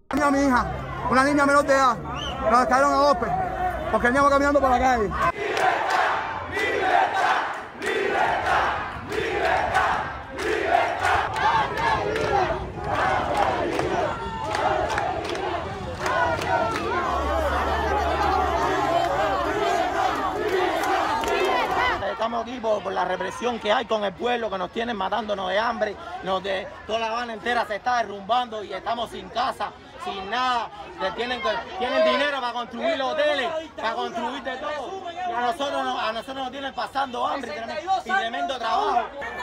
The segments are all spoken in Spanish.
A mi hija, una niña menor de edad, nos cayeron a golpe porque veníamos caminando por la calle. Estamos aquí por la represión que hay con el pueblo, que nos tienen matándonos de hambre, toda La Habana entera se está derrumbando y estamos sin casa, sin nada. Tienen dinero para construir los hoteles, para construir de todo. Y a nosotros nos tienen pasando hambre y tremendo trabajo.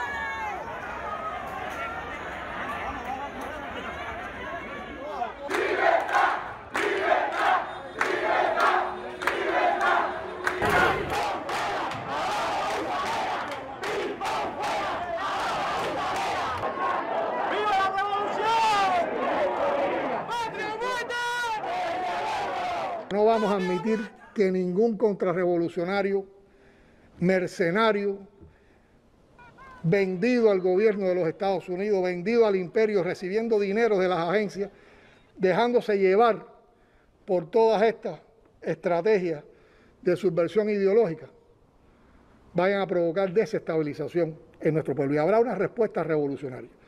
No vamos a admitir que ningún contrarrevolucionario, mercenario, vendido al gobierno de los Estados Unidos, vendido al imperio, recibiendo dinero de las agencias, dejándose llevar por todas estas estrategias de subversión ideológica, vayan a provocar desestabilización en nuestro pueblo. Y habrá una respuesta revolucionaria.